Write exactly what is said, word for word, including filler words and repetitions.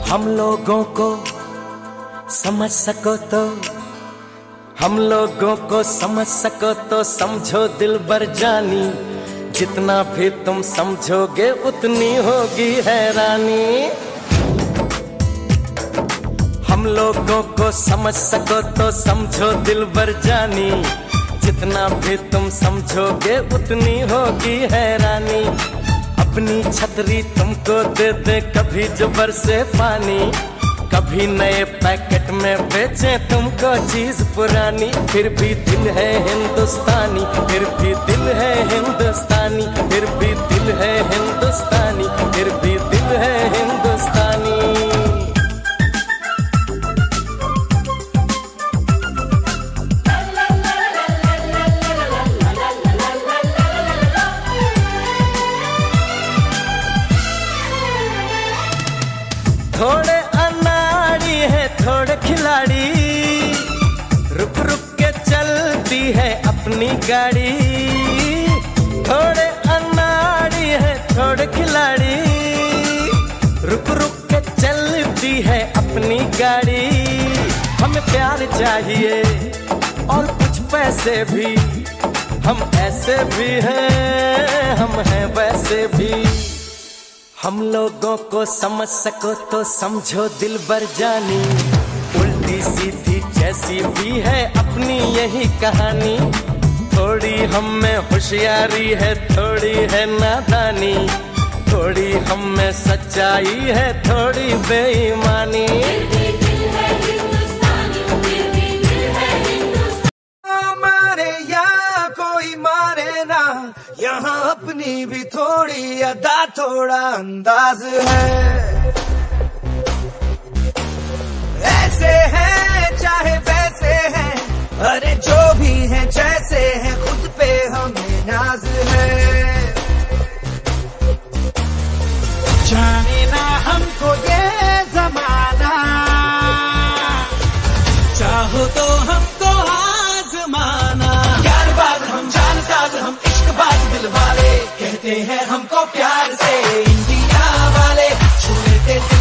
हम लोगों को समझ सको तो, हम लोगों को समझ सको तो समझो दिलबर जानी, जितना भी तुम समझोगे उतनी होगी हैरानी। हम लोगों को समझ सको तो समझो दिलबर जानी, जितना भी तुम समझोगे उतनी होगी हैरानी। अपनी छतरी तुमको दे दे कभी जो बरसे पानी, कभी नए पैकेट में बेचे तुमको चीज पुरानी। फिर भी दिल है हिंदुस्तानी, फिर भी दिल है हिंदुस्तानी, फिर भी दिल है हिंदुस्तानी, फिर भी दिल है हिंदुस्तानी। थोड़े अनाड़ी है थोड़े खिलाड़ी, रुक रुक के चलती है अपनी गाड़ी। थोड़े अनाड़ी है थोड़े खिलाड़ी, रुक रुक के चलती है अपनी गाड़ी। हमें प्यार चाहिए और कुछ पैसे भी, हम ऐसे भी हैं हम हैं वैसे भी। हम लोगों को समझ सको तो समझो दिलबर जानी, उल्टी सीधी जैसी भी है अपनी यही कहानी। थोड़ी हम में होशियारी है थोड़ी है नादानी, थोड़ी हम में सच्चाई है थोड़ी बेईमानी। मारे या कोई मारे ना, यहाँ अपनी भी थोड़ी अदा थोड़ा अंदाज है। ऐसे हैं चाहे वैसे हैं, अरे जो भी हैं जैसे हैं, खुद पे हमें नाज है। जाने ना हमको ये जमाना, चाहो तो हमको आजमाना। यार बात हम जान साज हम इश्क बात दिल वाले, कहते हैं हमको प्यार से इंडिया वाले, छू लेते